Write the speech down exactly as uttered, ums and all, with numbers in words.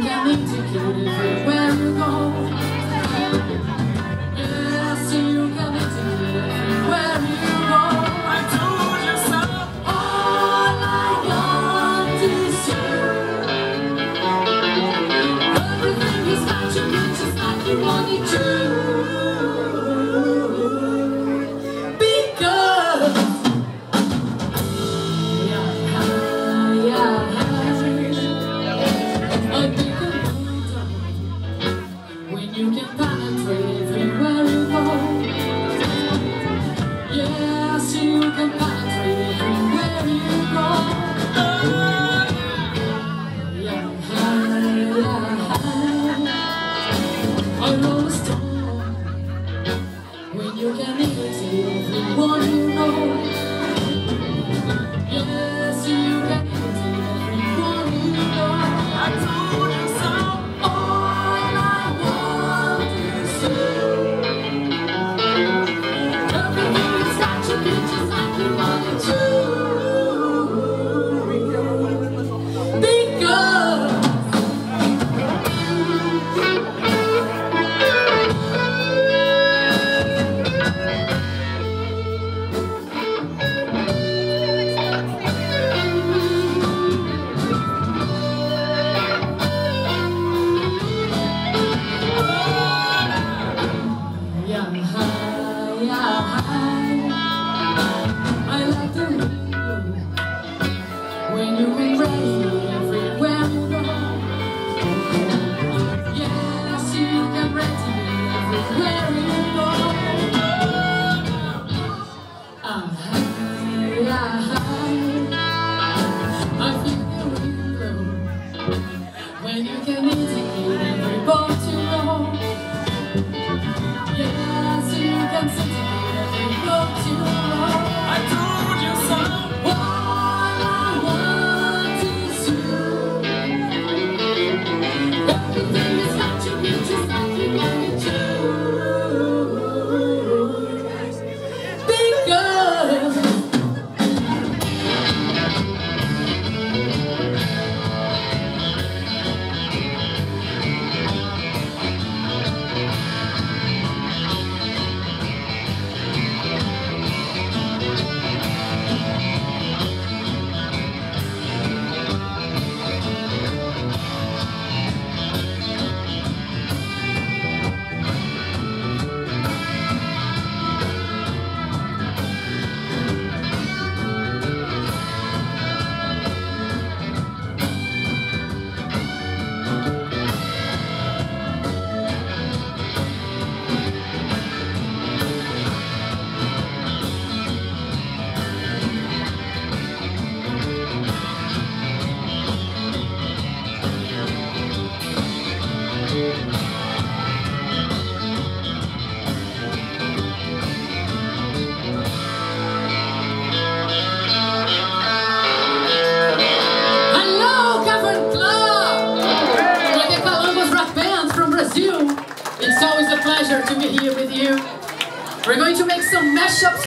can indicate everywhere you go. Yes, you can indicate everywhere you go. I told you so. All I want is you. Everything is magic, it's just like you want it to. You can penetrate everywhere you go. Yes, you can penetrate everywhere you go. Yeah, yeah. I roll a stone when you can imitate everyone you know. Yes, you can imitate everyone you know. I told you so. I like the window when you can raise me everywhere you go. Yes, you can raise me everywhere you go. I'm high, I feel the window when you can indicate every boat you know. Yes, you can sit every boat you know. I told you so. All I want is you. Everything is magic, it's just like you want it to. Because it's always a pleasure to be here with you. We're going to make some mashups.